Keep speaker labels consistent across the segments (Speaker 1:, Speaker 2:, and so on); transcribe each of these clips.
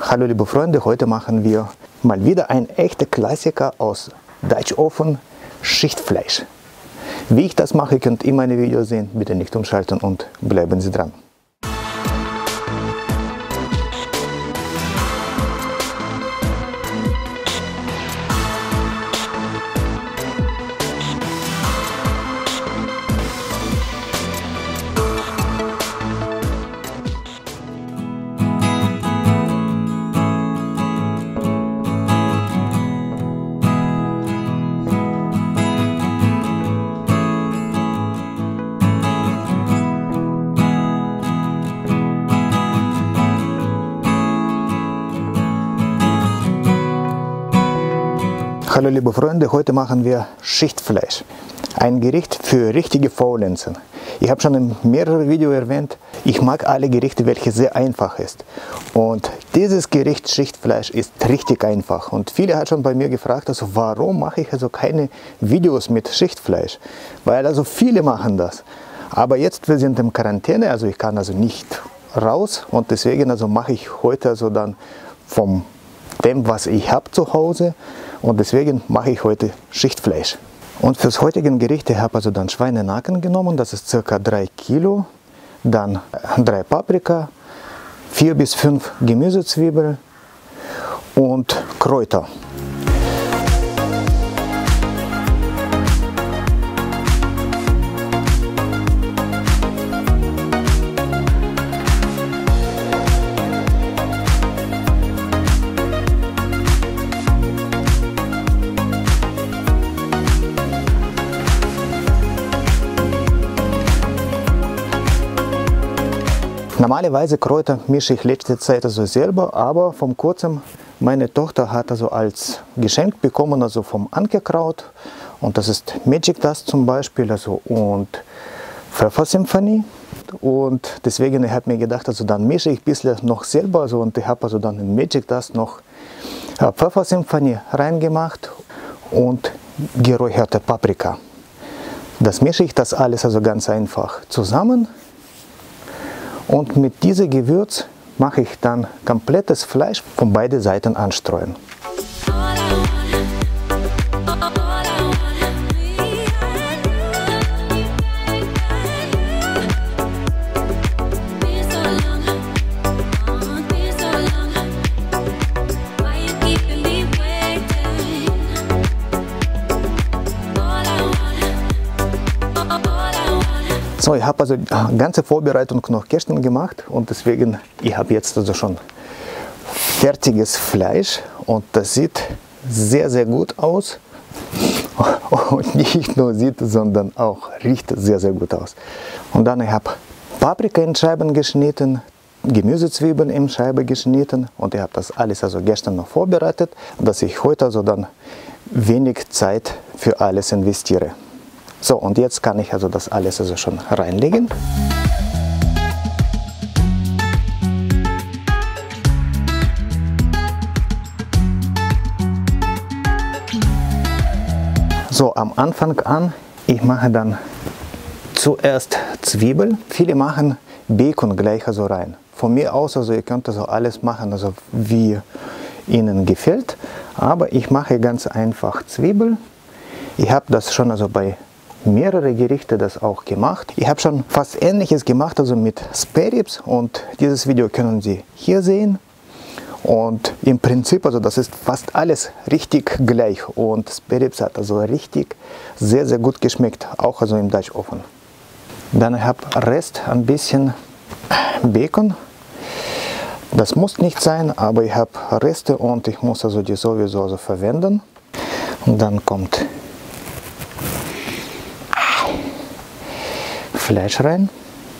Speaker 1: Hallo liebe Freunde, heute machen wir mal wieder ein echter Klassiker aus Dutch-Ofen, Schichtfleisch. Wie ich das mache, könnt ihr meine Videos sehen. Bitte nicht umschalten und bleiben Sie dran. Hallo liebe Freunde, heute machen wir Schichtfleisch. Ein Gericht für richtige Faulenzer. Ich habe schon in mehreren Videos erwähnt, ich mag alle Gerichte, welche sehr einfach ist. Und dieses Gericht Schichtfleisch ist richtig einfach. Und viele haben schon bei mir gefragt, also warum mache ich also keine Videos mit Schichtfleisch? Weil also viele machen das. Aber jetzt wir sind in Quarantäne, also ich kann also nicht raus und deswegen also mache ich heute also dann von dem, was ich habe zu Hause. Und deswegen mache ich heute Schichtfleisch. Und fürs heutige Gericht, ich habe also dann Schweinenacken genommen, das ist ca. 3 Kilo, dann 3 Paprika, 4 bis 5 Gemüsezwiebeln und Kräuter. Normalerweise Kräuter mische ich letzte Zeit also selber, aber vor kurzem meine Tochter hat also als Geschenk bekommen, also vom Ankerkraut, und das ist Magic Dust zum Beispiel, also und Pfeffersymphonie, und deswegen ich habe mir gedacht, also dann mische ich ein bisschen noch selber, also, und ich habe also dann in Magic Dust noch Pfeffersymphonie reingemacht und geräucherte Paprika. Das mische ich das alles also ganz einfach zusammen. Und mit diesem Gewürz mache ich dann komplettes Fleisch von beiden Seiten anstreuen. So, ich habe also die ganze Vorbereitung noch gestern gemacht und deswegen, ich habe jetzt also schon fertiges Fleisch und das sieht sehr, sehr gut aus. Und nicht nur sieht, sondern auch riecht sehr, sehr gut aus. Und dann ich habe Paprika in Scheiben geschnitten, Gemüsezwiebeln in Scheiben geschnitten und ich habe das alles also gestern noch vorbereitet, dass ich heute also dann wenig Zeit für alles investiere. So, und jetzt kann ich also das alles also schon reinlegen. So, am Anfang an, ich mache dann zuerst Zwiebeln. Viele machen Bacon gleich also rein. Von mir aus, also ihr könnt also alles machen, also wie Ihnen gefällt. Aber ich mache ganz einfach Zwiebeln. Ich habe das schon also bei mehrere Gerichte das auch gemacht. Ich habe schon fast Ähnliches gemacht, also mit Spare Ribs, und dieses Video können Sie hier sehen. Und im Prinzip, also das ist fast alles richtig gleich, und Spare Ribs hat also richtig sehr, sehr gut geschmeckt, auch also im Dutch-Ofen. Dann habe ich Rest ein bisschen Bacon. Das muss nicht sein, aber ich habe Reste und ich muss also die sowieso also verwenden. Und dann kommt Fleisch rein.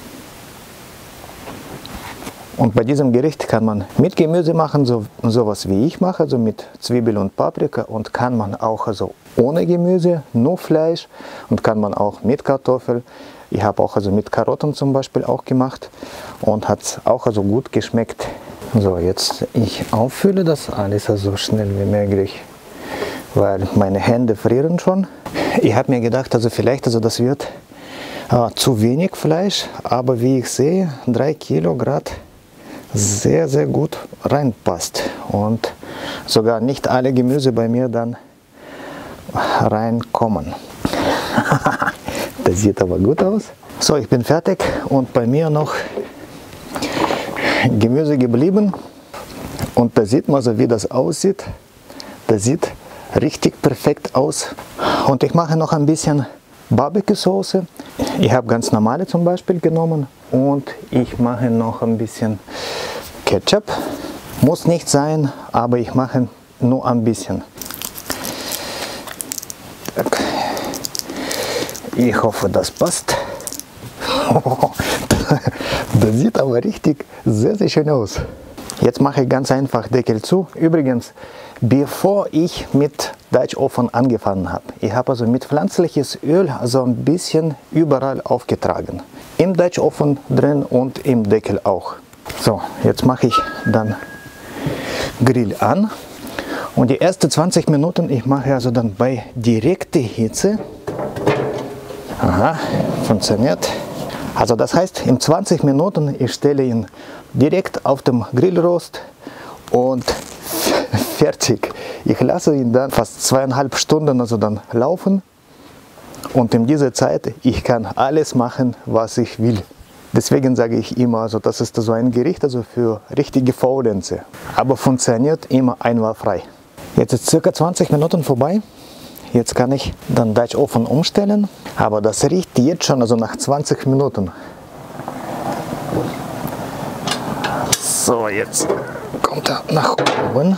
Speaker 1: Und bei diesem Gericht kann man mit Gemüse machen, sowas wie ich mache, also mit Zwiebel und Paprika, und kann man auch also ohne Gemüse, nur Fleisch, und kann man auch mit Kartoffeln. Ich habe auch also mit Karotten zum Beispiel auch gemacht und hat auch also gut geschmeckt. So, jetzt ich auffülle das alles also schnell wie möglich, weil meine Hände frieren schon. Ich habe mir gedacht, also vielleicht also das wird zu wenig Fleisch, aber wie ich sehe, 3 Kilo Grad sehr, sehr gut reinpasst und sogar nicht alle Gemüse bei mir dann reinkommen. Das sieht aber gut aus. So, ich bin fertig und bei mir noch Gemüse geblieben und da sieht man so, wie das aussieht. Das sieht richtig perfekt aus und ich mache noch ein bisschen Barbecue-Soße. Ich habe ganz normale zum Beispiel genommen und ich mache noch ein bisschen Ketchup. Muss nicht sein, aber ich mache nur ein bisschen. Ich hoffe, das passt. Das sieht aber richtig sehr, sehr schön aus. Jetzt mache ich ganz einfach Deckel zu. Übrigens, bevor ich mit Dutch-Ofen angefangen habe, ich habe also mit pflanzliches Öl also ein bisschen überall aufgetragen. Im Dutch-Ofen drin und im Deckel auch. So, jetzt mache ich dann Grill an. Und die ersten 20 Minuten, ich mache also dann bei direkter Hitze. Aha, funktioniert. Also das heißt, in 20 Minuten, ich stelle ihn direkt auf dem Grillrost und fertig. Ich lasse ihn dann fast 2,5 Stunden also dann laufen und in dieser Zeit, ich kann alles machen, was ich will. Deswegen sage ich immer, also das ist so ein Gericht also für richtige Faulenze, aber funktioniert immer einwandfrei. Jetzt ist circa 20 Minuten vorbei. Jetzt kann ich dann Dutch-Ofen umstellen, aber das riecht jetzt schon also nach 20 Minuten. So, jetzt kommt er nach oben.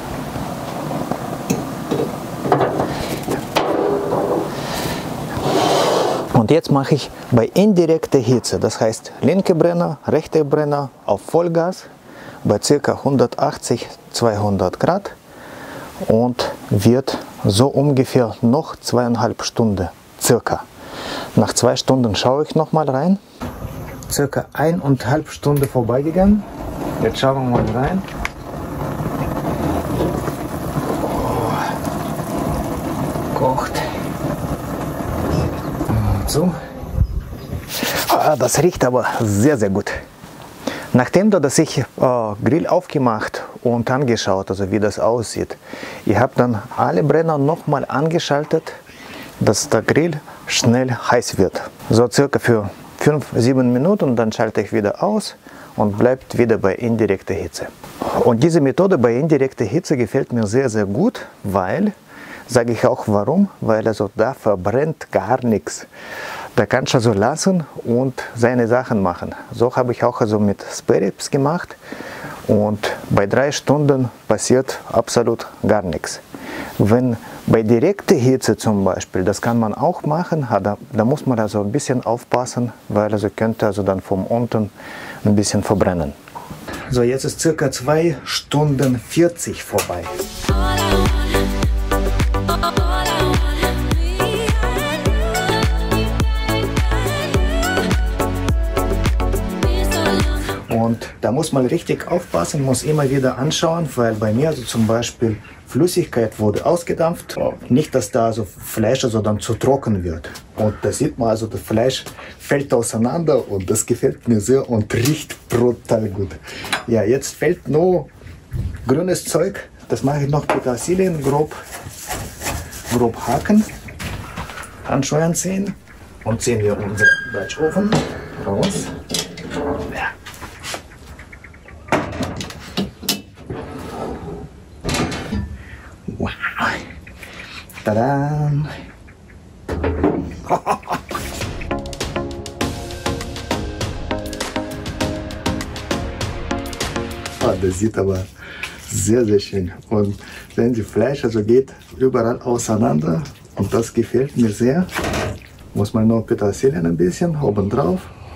Speaker 1: Und jetzt mache ich bei indirekter Hitze, das heißt linke Brenner, rechte Brenner auf Vollgas bei ca. 180-200 Grad und wird so ungefähr noch 2,5 Stunden circa. Nach 2 Stunden schaue ich noch mal rein. Circa 1,5 Stunden vorbeigegangen. Jetzt schauen wir mal rein. Oh, kocht. So. Ah, das riecht aber sehr, sehr gut. Nachdem dass ich Grill aufgemacht und angeschaut, also wie das aussieht, ich habe dann alle Brenner nochmal angeschaltet, dass der Grill schnell heiß wird. So circa für 5-7 Minuten, dann schalte ich wieder aus und bleibt wieder bei indirekter Hitze. Und diese Methode bei indirekter Hitze gefällt mir sehr, sehr gut, weil, sage ich auch warum, weil also da verbrennt gar nichts. Da kannst du also lassen und seine Sachen machen. So habe ich auch also mit Spare Ribs gemacht und bei 3 Stunden passiert absolut gar nichts. Wenn bei direkter Hitze zum Beispiel, das kann man auch machen, da muss man also ein bisschen aufpassen, weil also könnte also dann von unten ein bisschen verbrennen. So, jetzt ist circa 2 Stunden 40 vorbei. Und da muss man richtig aufpassen, muss immer wieder anschauen, weil bei mir also zum Beispiel Flüssigkeit wurde ausgedampft. Nicht, dass da also Fleisch also dann zu trocken wird. Und da sieht man also, das Fleisch fällt auseinander und das gefällt mir sehr und riecht brutal gut. Ja, jetzt fällt nur grünes Zeug. Das mache ich noch Petersilien grob hacken. Handschuhe anziehen und ziehen wir unseren Dutch-Ofen raus. Ja. Wow. Tada! Das sieht aber sehr, sehr schön. Und wenn die Fleisch also geht überall auseinander und das gefällt mir sehr, muss man noch Petersilien ein bisschen oben drauf.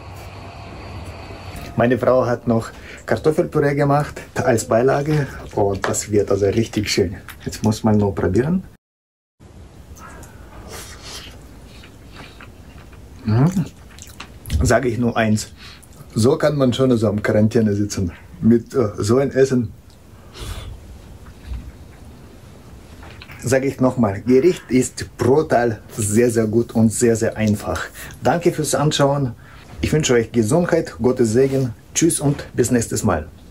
Speaker 1: Meine Frau hat noch Kartoffelpüree gemacht als Beilage und das wird also richtig schön. Jetzt muss man nur probieren. Sage ich nur eins, so kann man schon so am Quarantäne sitzen. Mit so ein Essen. Sage ich nochmal, Gericht ist brutal, sehr, sehr gut und sehr, sehr einfach. Danke fürs Anschauen. Ich wünsche euch Gesundheit, Gottes Segen. Tschüss und bis nächstes Mal.